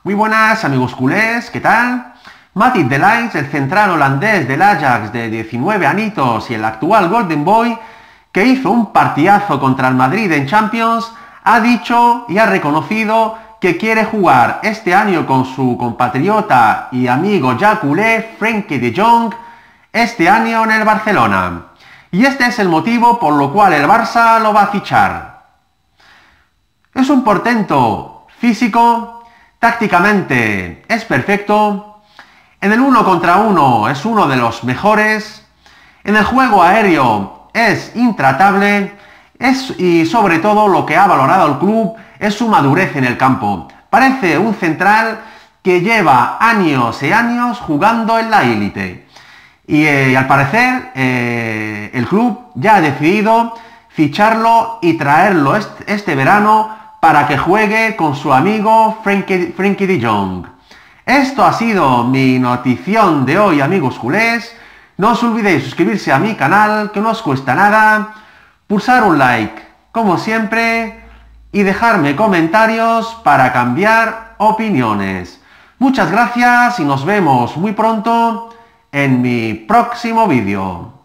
Muy buenas amigos culés, ¿qué tal? Matthijs de Ligt, el central holandés del Ajax de 19 anitos y el actual Golden Boy, que hizo un partidazo contra el Madrid en Champions, ha dicho y ha reconocido que quiere jugar este año con su compatriota y amigo ya culé, Frenkie de Jong, este año en el Barcelona. Y este es el motivo por lo cual el Barça lo va a fichar. Es un portento físico, tácticamente es perfecto, en el 1 contra 1 es uno de los mejores, en el juego aéreo es intratable, y sobre todo lo que ha valorado el club es su madurez en el campo. Parece un central que lleva años y años jugando en la élite. Y al parecer el club ya ha decidido ficharlo y traerlo este verano para que juegue con su amigo Frenkie de Jong. Esto ha sido mi notición de hoy, amigos culés. No os olvidéis suscribirse a mi canal, que no os cuesta nada, pulsar un like, como siempre, y dejarme comentarios para cambiar opiniones. Muchas gracias y nos vemos muy pronto en mi próximo vídeo.